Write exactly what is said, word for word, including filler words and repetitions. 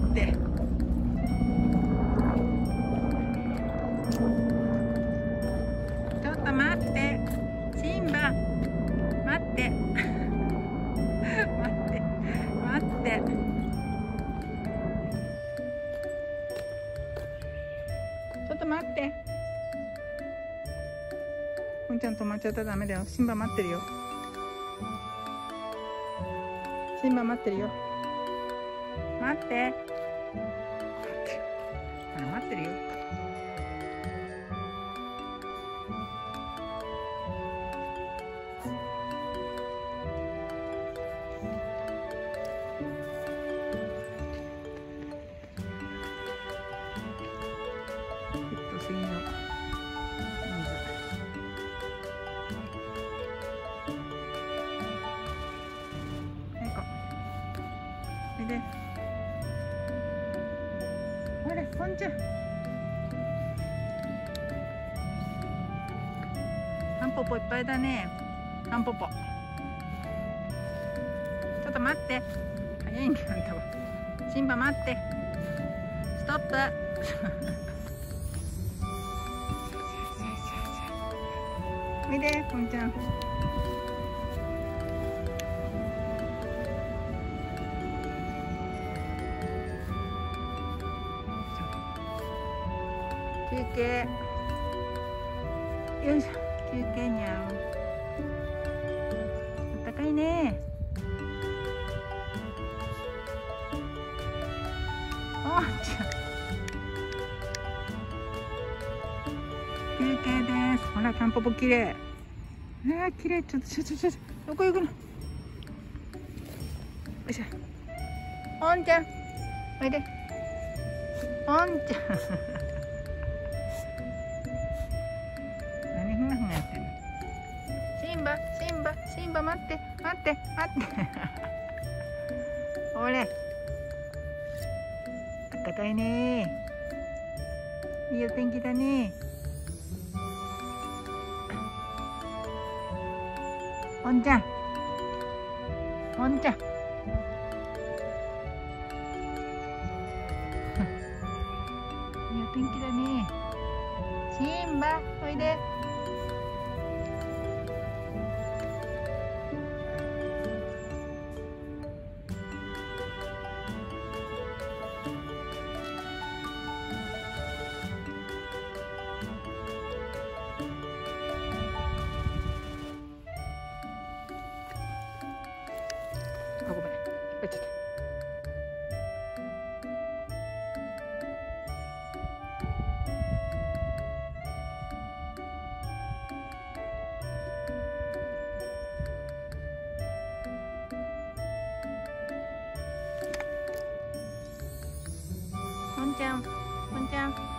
って。ちょっと待って、シンバ、待って。待って、待って。ちょっと待って。ふんちゃん止まっちゃったらダメだよ。シンバ待ってるよ。シンバ待ってるよ。待って。ほら待ってるよ。ペット専用水。で、ほれ、ポンちゃん。タンポポいっぱいだね。タンポポ。ちょっと待って。早いんだよ、あんたは。シンバ待って。ストップ。おいで、ポンちゃん。休憩。よいしょ、休憩にゃん。あったかいね。おーちゃん。休憩です。ほら、タンポポきれい。ああ、きれい。ちょっと、ちょ、ちょ、ちょ、どこ行くの。よいしょ。ポンちゃん。おいで。ポンちゃん。シンバ、シンバ、シンバ待って、待って、待って。ほれ。あったかいね。いいお天気だね。ポンちゃん。ポンちゃん。いいお天気だね。シンバ、おいで。あ、ごめん。入っちゃった。ポンちゃん、ポンちゃん。